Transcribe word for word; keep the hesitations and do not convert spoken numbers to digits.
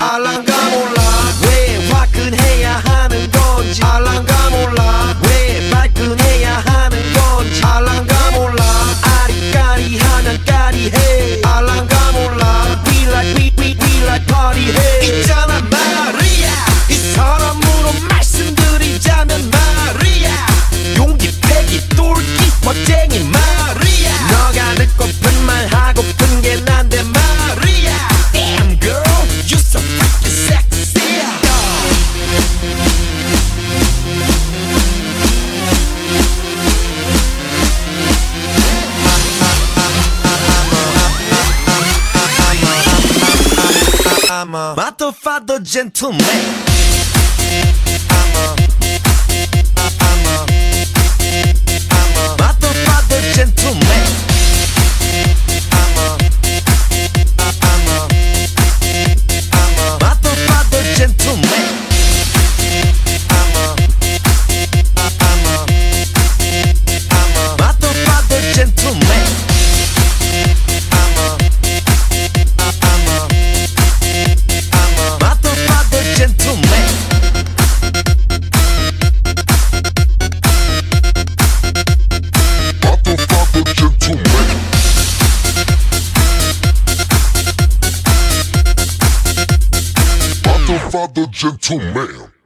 알랑가 몰라 왜 화끈해야 하는 건지 알랑가 몰라 왜 발끈해야 하는 건지 알랑가 몰라 아리까리하면 까리해 알랑가 몰라 We like we we we like party 해 있잖아 말이야 이 사람으로 말씀드리자면 말이야 용기 패기 똘끼 멋쟁이 말이야 너가 듣고픈 말 하고픈 게 난데 말이야 Damn girl you so fucking sexy I'm a motherfucker gentleman I'm a I'm a I'm a motherfucker gentleman I'm a I'm a I'm a motherfucker gentleman I'm a I'm a I'm a motherfucker gentleman I'm a I'm a I'm a motherfucker gentleman Motherfucker gentleman Motherfucker gentleman